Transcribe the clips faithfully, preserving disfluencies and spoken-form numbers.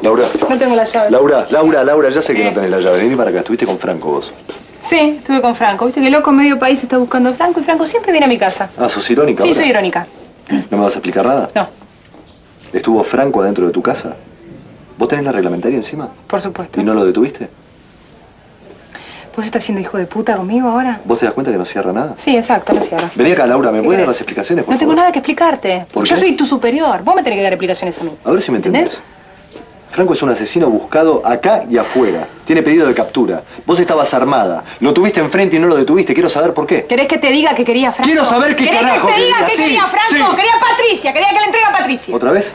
Laura. No tengo la llave. Laura, Laura, Laura, ya sé que no tenés la llave. Vení para acá, estuviste con Franco vos. Sí, estuve con Franco. Viste que loco medio país está buscando a Franco y Franco siempre viene a mi casa. Ah, ¿sos irónica? Sí, ahora? soy irónica. ¿No me vas a explicar nada? No. ¿Estuvo Franco adentro de tu casa? ¿Vos tenés la reglamentaria encima? Por supuesto. ¿Y no lo detuviste? ¿Vos estás siendo hijo de puta conmigo ahora? ¿Vos te das cuenta que no cierra nada? Sí, exacto, no cierra. Vení acá, Laura, ¿me ¿Qué puedes dar querés? las explicaciones, por No tengo favor? nada que explicarte. ¿Por Yo qué? soy tu superior. Vos me tenés que dar explicaciones a mí. A ver si me entendés. ¿Entendés? Franco es un asesino buscado acá y afuera. Tiene pedido de captura. Vos estabas armada. Lo tuviste enfrente y no lo detuviste. Quiero saber por qué. ¿Querés que te diga que quería a Franco? Quiero saber qué ¿Querés carajo que te diga quería? que Sí, quería a Franco? sí. Quería a Patricia. Quería que le entregue a Patricia. ¿Otra vez?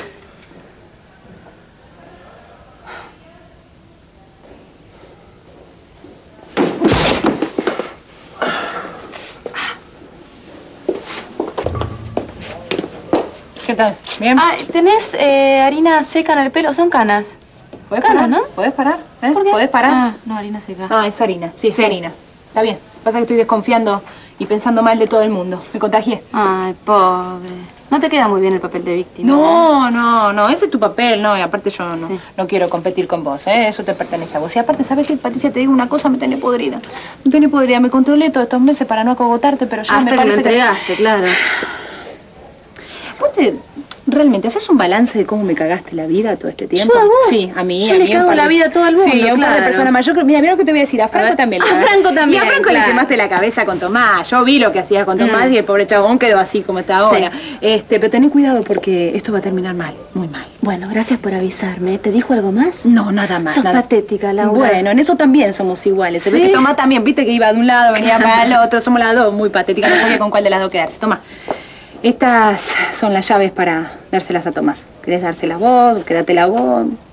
¿Qué tal? ¿Bien? Ah, ¿tenés eh, harina seca en el pelo? Son canas. ¿Podés Canas, parar? ¿no? ¿Podés parar? ¿Eh? ¿Por qué? ¿Podés parar? Ah, no, harina seca. Ah, es harina. Sí, es Sí. harina. Está bien. Pasa que estoy desconfiando y pensando mal de todo el mundo. Me contagié. Ay, pobre. No te queda muy bien el papel de víctima. No, no, no. Ese es tu papel, no. Y aparte yo no, Sí. no quiero competir con vos, ¿eh? Eso te pertenece a vos. Y aparte, ¿sabes qué, Patricia? Te digo una cosa, me tenés podrida. Me tenés podrida. Me controlé todos estos meses para no acogotarte, pero ya Hasta me que lo parece entregaste, claro. ¿Vos te, realmente haces un balance de cómo me cagaste la vida todo este tiempo? ¿Yo a vos? Sí, a mí. Yo a le mí, a un cago par de- la vida a todo el mundo, Sí, a un par de claro. personas más. Yo creo, mira, mira lo que te voy a decir. A Franco ver. también. A le- Franco también, Y a Franco claro. le quemaste la cabeza con Tomás. Yo vi lo que hacías con Tomás Mm. y el pobre chabón quedó así como está ahora. Sí. Este, pero tené cuidado porque esto va a terminar mal, muy mal. Bueno, gracias por avisarme. ¿Te dijo algo más? No, nada más. Sos nada. patética, Laura. Bueno, en eso también somos iguales. Se ve ¿Sí? que Tomás también, viste que iba de un lado, venía para el otro. Somos las dos muy patéticas. No sabía con cuál de las dos quedarse. Tomás. Estas son las llaves para dárselas a Tomás. ¿Querés dárselas vos? Quédatela vos.